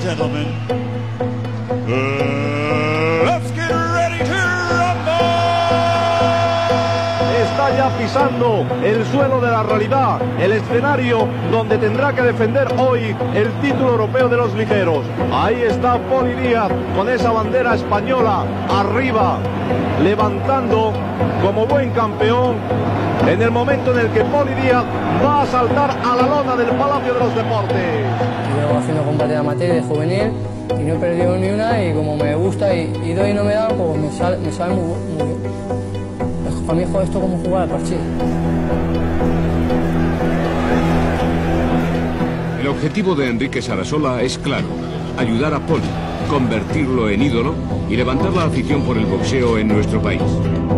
gentlemen, let's get ready to rumble. Está ya pisando el suelo de la realidad, el escenario donde tendrá que defender hoy el título europeo de los ligeros. Ahí está Poli Díaz con esa bandera española arriba, levantando como buen campeón en el momento en el que Poli Díaz va a saltar a la lona del Palacio de los Deportes. Llevo haciendo combate amateur de juvenil y no he perdido ni una, y como me gusta y doy y no me da, pues me sale muy bien. Para mí juego esto como jugar al parchís. El objetivo de Enrique Sarasola es claro: ayudar a Poli, convertirlo en ídolo y levantar la afición por el boxeo en nuestro país.